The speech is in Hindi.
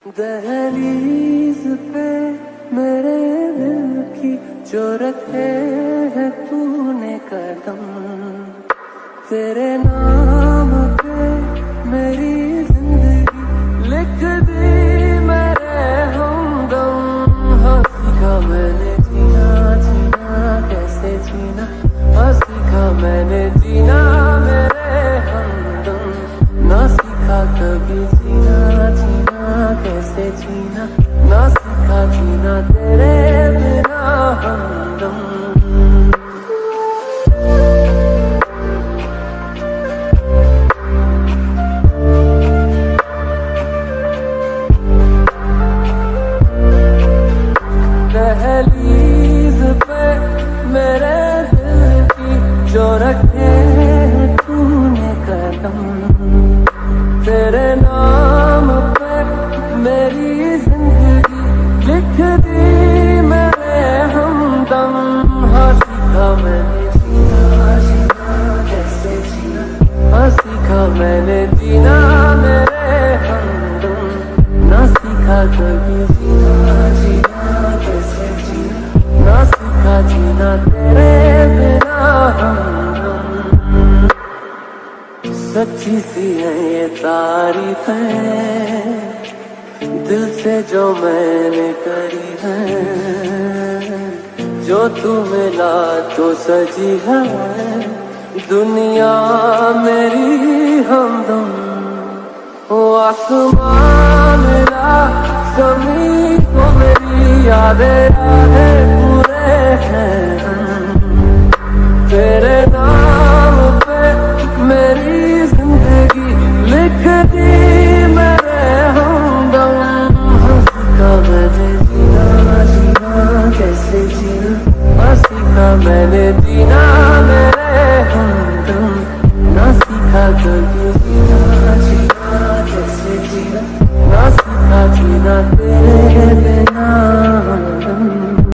दहलीज पे मेरे दिल की जो रखे है तूने कदम, तेरे नाम पे मेरी जिंदगी लिख दी मेरे हमदम। हाँ सीखा मैंने जीना जीना कैसे जीना, हाँ सीखा मैंने जीना मेरे हमदम। ना सीखा कभी जीना जीना कैसे जीना, ना सीखा जीना तेरे बिना हमदम। दहलीज पे मेरे दिल की जो रखे तूने कदम, तेरे नाम पे मेरी जिंदगी लिख दी मेरे हमदम। हाँ सीखा मैंने जीना जीना कैसे जीना, हाँ सीखा मैंने जीना मेरे हमदम। ना सीखा कभी जीना जीना कैसे जीना, ना सीखा जीना तेरे बिना हमदम। सच्ची सी है ये तारीफें दिल से जो मैंने करी है, जो तू मिला तो सजी है दुनिया मेरी हमदम। ओ आसमां मिला ज़मीं को मेरी यादें पूरे हैं, तेरे नाम पे मेरी जिंदगी लिख दी मेरे हमदम। हाँ सीखा मैंने जीना जीना कैसे जीना, हाँ सीखा मैंने जीना।